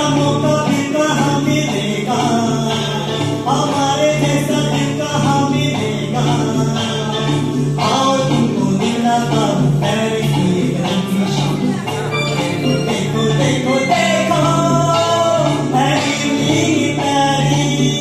मौका भी कहाँ मिलेगा, हमारे जैसा दिल कहाँ मिलेगा। आओ तुमको दिलाता हूँ प्यार की रंगी शाम। देखो देखो देखो प्यारी मेरी प्यारी।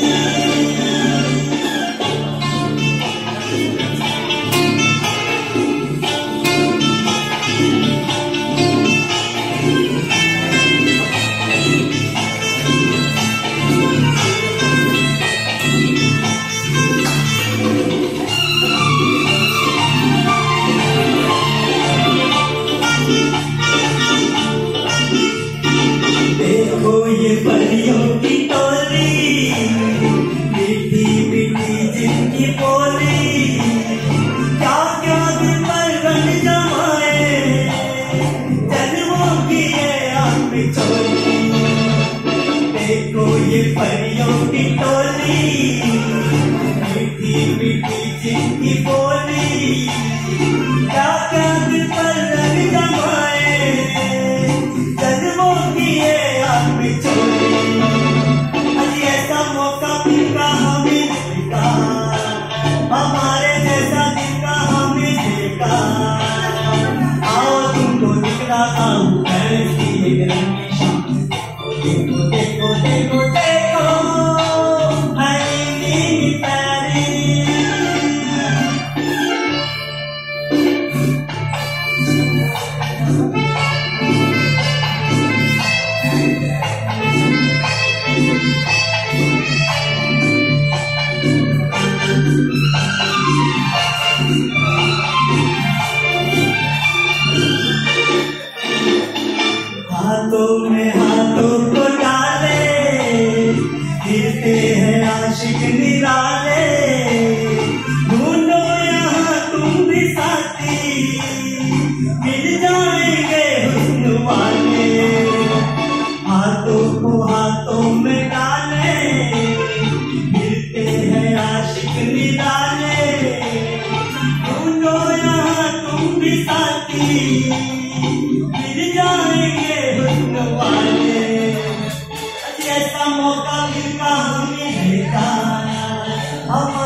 देखो ये परियों की टोली, मीठी मीठी जिनकी बोली, क्या क्या दिल पर रंग जमाए, जन्मों की ये आँख चोली। देखो ये परियों की टोली, मीठी मीठी जिनकी बोली, क्या क्या दिल पर रंग जमाए, जन्मों की ये आँख चोली। अजी ऐसा मौका भी कहाँ मिलेगा, हमारे जैसा दिल कहाँ मिलेगा। आओ तुमको दिखलाता हूँ प्यार की एक रंगी शाम। देखो देखो देखो देखो प्यारी मेरी प्यारी। हाथों में हाथों को डाले, फिरते हैं आशिक निराले। ढूंढो यहाँ तुम भी साथी, मिल जाएंगे हुस्न वाले। हाथों को हाथों में डाले, फिरते हैं आशिक निराले। ढूंढो यहाँ तुम भी साथी, मिल जाएंगे हुस्न वाले। ऐसा मौका भी कहाँ मिलेगा,